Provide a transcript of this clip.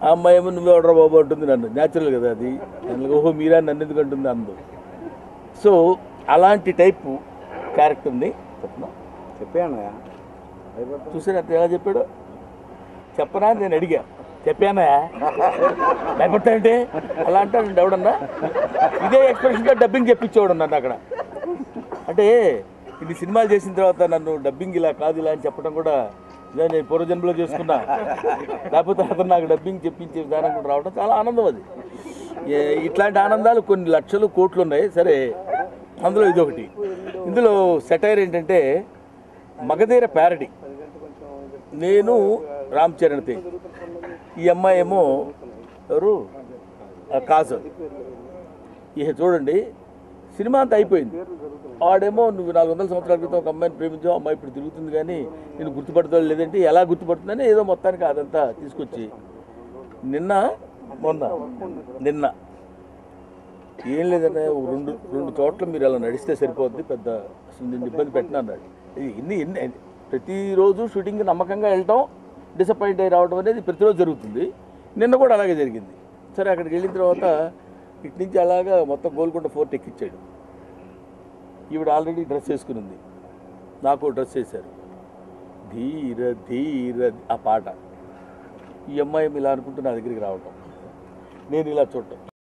ఆ అమ్మాయి ఏమో నువ్వు ఎవడరా బాబు అంటుంది నన్ను. న్యాచురల్ కదా అది. ఓహో మీరా నన్ను ఎందుకు అంటుంది అందు. సో అలాంటి టైపు క్యారెక్టర్ని చెప్పాను. చూసాను అతను ఎలా చెప్పాడు. చెప్పనా నేను అడిగా. చెప్పానా భయపడతానంటే అలా అంటాడు ఎవడన్నా. ఇదే ఎక్స్ప్రెషన్తో డబ్బింగ్ చెప్పించేవాడు నన్ను అక్కడ. అంటే ఇన్ని సినిమాలు చేసిన తర్వాత నన్ను డబ్బింగ్ ఇలా కాదు ఇలా అని చెప్పడం కూడా ఇదే నేను పూర్వజన్మలో చేసుకున్నా. లేకపోతే అతను నాకు డబ్బింగ్ చెప్పించే విధానం కూడా రావడం చాలా ఆనందం. అది ఇట్లాంటి ఆనందాలు కొన్ని లక్షలు కోట్లు ఉన్నాయి. సరే అందులో ఇదొకటి. ఇందులో సెటైర్ ఏంటంటే మగధీర ప్యారడీ. నేను రామ్ చరణ్ తేజ్, ఈ అమ్మాయి ఏమో ఎవరు కాజల్. ఇక చూడండి సినిమా అంతా అయిపోయింది. వాడేమో నువ్వు 400 సంవత్సరాల క్రితం ఒక అమ్మాయిని ప్రేమించావు, అమ్మాయి ఇప్పుడు తిరుగుతుంది కానీ నేను గుర్తుపడతాడు లేదంటే ఎలా గుర్తుపడుతుందని ఏదో మొత్తానికి అదంతా తీసుకొచ్చి నిన్న ఏం లేదన్నా రెండు చోట్ల మీరు అలా నడిస్తే సరిపోద్ది, పెద్ద అసలు నిన్ను ఇబ్బంది పెట్టినా అన్నాడు. ఇన్ని ప్రతిరోజు షూటింగ్కి నమ్మకంగా వెళ్ళటం, డిసప్పాయింట్ అయ్యి రావడం అనేది ప్రతిరోజు జరుగుతుంది. నిన్న కూడా అలాగే జరిగింది. సరే అక్కడికి వెళ్ళిన తర్వాత ఇటు నుంచి అలాగా మొత్తం గోల్కొండ ఫోర్ట్ ఎక్కించాడు. ఈవిడ ఆల్రెడీ డ్రెస్ వేసుకుని, నాకు డ్రెస్ వేశారు. ధీర ధీర ఆ పాట. ఈ అమ్మాయి ఇలా అనుకుంటూ నా దగ్గరికి రావటం, నేను ఇలా చూడటం.